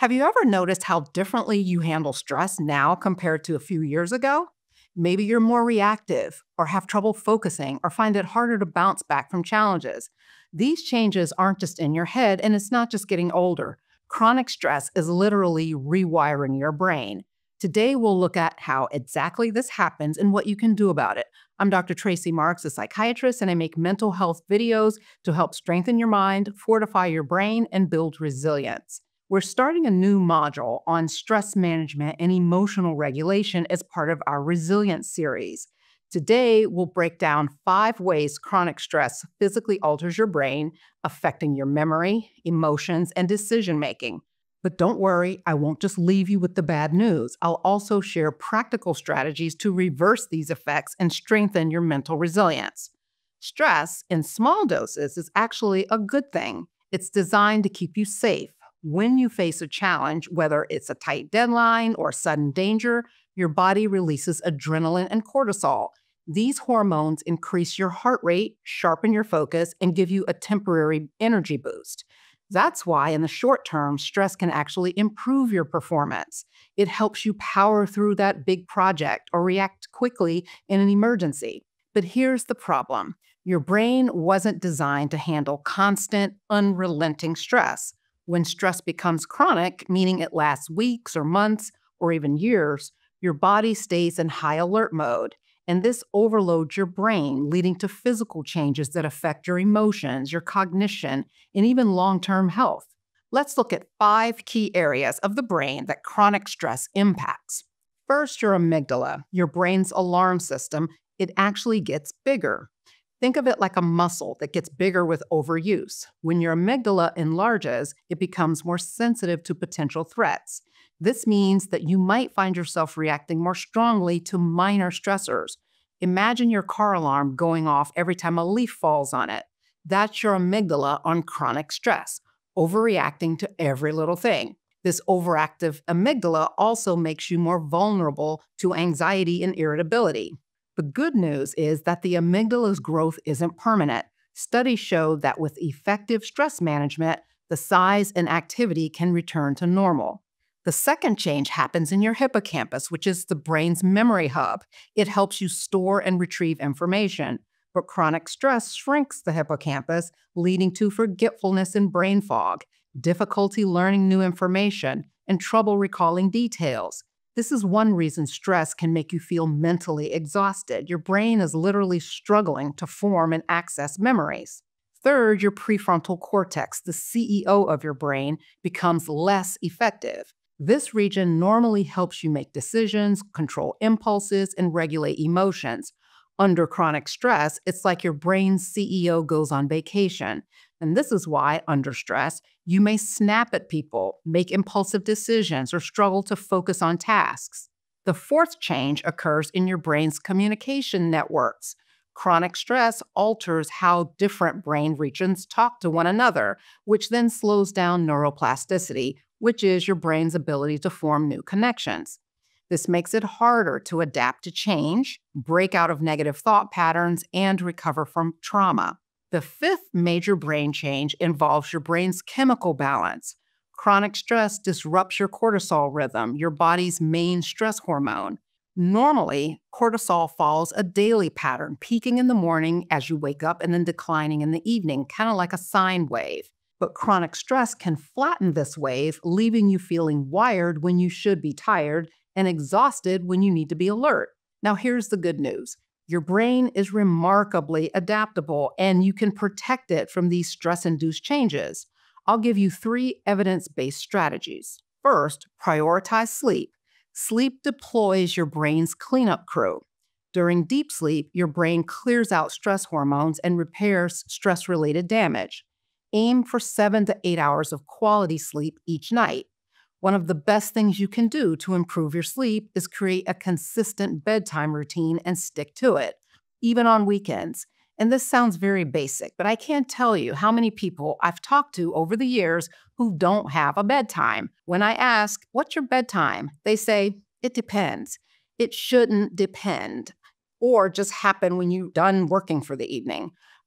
Have you ever noticed how differently you handle stress now compared to a few years ago? Maybe you're more reactive, or have trouble focusing, or find it harder to bounce back from challenges. These changes aren't just in your head, and it's not just getting older. Chronic stress is literally rewiring your brain. Today, we'll look at how exactly this happens and what you can do about it. I'm Dr. Tracey Marks, a psychiatrist, and I make mental health videos to help strengthen your mind, fortify your brain, and build resilience. We're starting a new module on stress management and emotional regulation as part of our resilience series. Today, we'll break down 5 ways chronic stress physically alters your brain, affecting your memory, emotions, and decision making. But don't worry, I won't just leave you with the bad news. I'll also share practical strategies to reverse these effects and strengthen your mental resilience. Stress in small doses is actually a good thing. It's designed to keep you safe. When you face a challenge, whether it's a tight deadline or sudden danger, your body releases adrenaline and cortisol. These hormones increase your heart rate, sharpen your focus, and give you a temporary energy boost. That's why, in the short term, stress can actually improve your performance. It helps you power through that big project or react quickly in an emergency. But here's the problem. Your brain wasn't designed to handle constant, unrelenting stress. When stress becomes chronic, meaning it lasts weeks or months or even years, your body stays in high alert mode. And this overloads your brain, leading to physical changes that affect your emotions, your cognition, and even long-term health. Let's look at 5 key areas of the brain that chronic stress impacts. First, your amygdala, your brain's alarm system. It actually gets bigger. Think of it like a muscle that gets bigger with overuse. When your amygdala enlarges, it becomes more sensitive to potential threats. This means that you might find yourself reacting more strongly to minor stressors. Imagine your car alarm going off every time a leaf falls on it. That's your amygdala on chronic stress, overreacting to every little thing. This overactive amygdala also makes you more vulnerable to anxiety and irritability. The good news is that the amygdala's growth isn't permanent. Studies show that with effective stress management, the size and activity can return to normal. The second change happens in your hippocampus, which is the brain's memory hub. It helps you store and retrieve information. But chronic stress shrinks the hippocampus, leading to forgetfulness and brain fog, difficulty learning new information, and trouble recalling details. This is one reason stress can make you feel mentally exhausted. Your brain is literally struggling to form and access memories. Third, your prefrontal cortex, the CEO of your brain, becomes less effective. This region normally helps you make decisions, control impulses, and regulate emotions. Under chronic stress, it's like your brain's CEO goes on vacation. And this is why, under stress, you may snap at people, make impulsive decisions, or struggle to focus on tasks. The fourth change occurs in your brain's communication networks. Chronic stress alters how different brain regions talk to one another, which then slows down neuroplasticity, which is your brain's ability to form new connections. This makes it harder to adapt to change, break out of negative thought patterns, and recover from trauma. The fifth major brain change involves your brain's chemical balance. Chronic stress disrupts your cortisol rhythm, your body's main stress hormone. Normally, cortisol follows a daily pattern, peaking in the morning as you wake up and then declining in the evening, kind of like a sine wave. But chronic stress can flatten this wave, leaving you feeling wired when you should be tired and exhausted when you need to be alert. Now, here's the good news. Your brain is remarkably adaptable, and you can protect it from these stress-induced changes. I'll give you 3 evidence-based strategies. First, prioritize sleep. Sleep deploys your brain's cleanup crew. During deep sleep, your brain clears out stress hormones and repairs stress-related damage. Aim for 7 to 8 hours of quality sleep each night. One of the best things you can do to improve your sleep is create a consistent bedtime routine and stick to it, even on weekends. And this sounds very basic, but I can't tell you how many people I've talked to over the years who don't have a bedtime. When I ask, "What's your bedtime?" they say, "It depends." It shouldn't depend, or just happen when you're done working for the evening.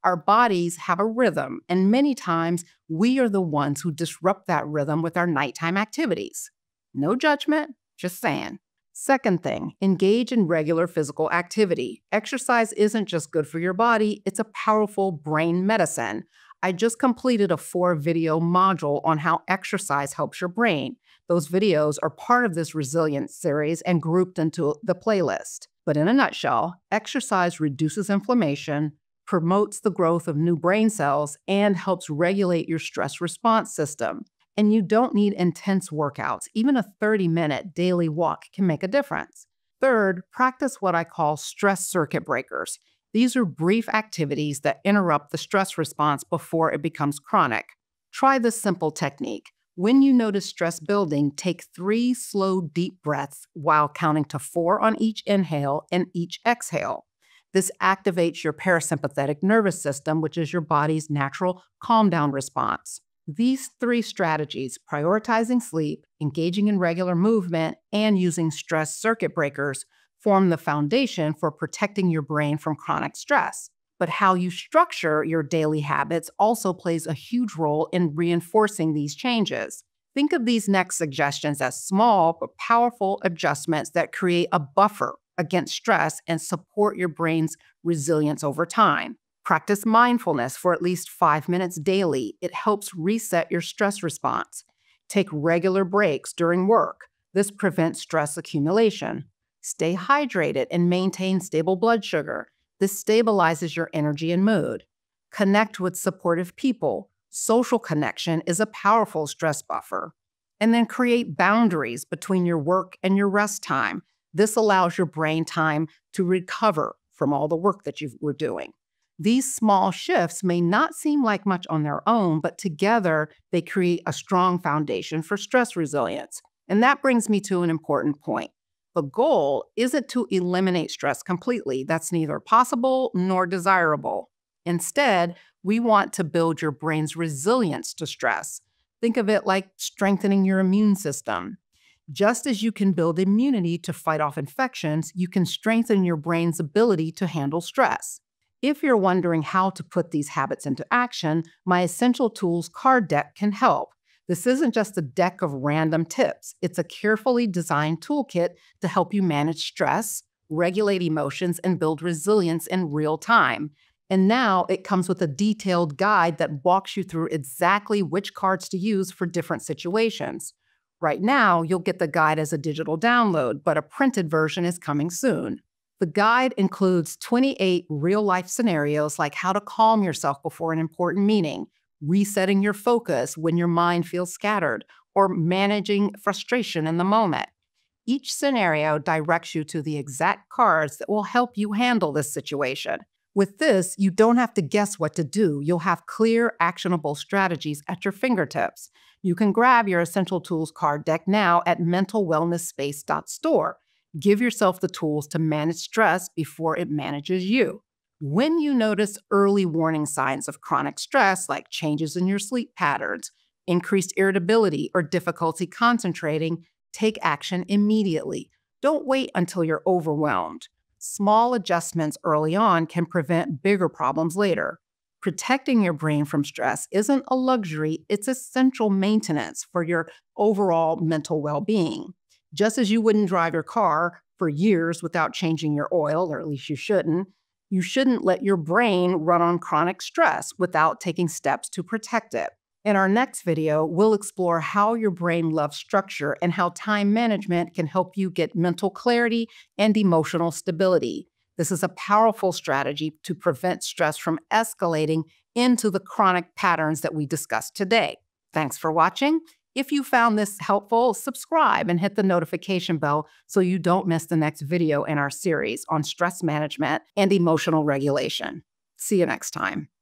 Our bodies have a rhythm, and many times we are the ones who disrupt that rhythm with our nighttime activities. No judgment, just saying. Second thing, engage in regular physical activity. Exercise isn't just good for your body, it's a powerful brain medicine. I just completed a 4-video module on how exercise helps your brain. Those videos are part of this resilience series and grouped into the playlist. But in a nutshell, exercise reduces inflammation, promotes the growth of new brain cells, and helps regulate your stress response system. And you don't need intense workouts. Even a 30-minute daily walk can make a difference. Third, practice what I call stress circuit breakers. These are brief activities that interrupt the stress response before it becomes chronic. Try this simple technique. When you notice stress building, take 3 slow, deep breaths while counting to 4 on each inhale and each exhale. This activates your parasympathetic nervous system, which is your body's natural calm-down response. These 3 strategies, prioritizing sleep, engaging in regular movement, and using stress circuit breakers, form the foundation for protecting your brain from chronic stress. But how you structure your daily habits also plays a huge role in reinforcing these changes. Think of these next suggestions as small but powerful adjustments that create a buffer against stress and support your brain's resilience over time. Practice mindfulness for at least 5 minutes daily. It helps reset your stress response. Take regular breaks during work. This prevents stress accumulation. Stay hydrated and maintain stable blood sugar. This stabilizes your energy and mood. Connect with supportive people. Social connection is a powerful stress buffer. And then create boundaries between your work and your rest time. This allows your brain time to recover from all the work that you were doing. These small shifts may not seem like much on their own, but together they create a strong foundation for stress resilience. And that brings me to an important point. The goal isn't to eliminate stress completely. That's neither possible nor desirable. Instead, we want to build your brain's resilience to stress. Think of it like strengthening your immune system. Just as you can build immunity to fight off infections, you can strengthen your brain's ability to handle stress. If you're wondering how to put these habits into action, my Essential Tools card deck can help. This isn't just a deck of random tips. It's a carefully designed toolkit to help you manage stress, regulate emotions, and build resilience in real time. And now it comes with a detailed guide that walks you through exactly which cards to use for different situations. Right now, you'll get the guide as a digital download, but a printed version is coming soon. The guide includes 28 real-life scenarios like how to calm yourself before an important meeting, resetting your focus when your mind feels scattered, or managing frustration in the moment. Each scenario directs you to the exact cards that will help you handle this situation. With this, you don't have to guess what to do. You'll have clear, actionable strategies at your fingertips. You can grab your Essential Tools card deck now at mentalwellnessspace.store. Give yourself the tools to manage stress before it manages you. When you notice early warning signs of chronic stress, like changes in your sleep patterns, increased irritability, or difficulty concentrating, take action immediately. Don't wait until you're overwhelmed. Small adjustments early on can prevent bigger problems later. Protecting your brain from stress isn't a luxury, it's essential maintenance for your overall mental well-being. Just as you wouldn't drive your car for years without changing your oil, or at least you shouldn't let your brain run on chronic stress without taking steps to protect it. In our next video, we'll explore how your brain loves structure and how time management can help you get mental clarity and emotional stability. This is a powerful strategy to prevent stress from escalating into the chronic patterns that we discussed today. Thanks for watching. If you found this helpful, subscribe and hit the notification bell so you don't miss the next video in our series on stress management and emotional regulation. See you next time.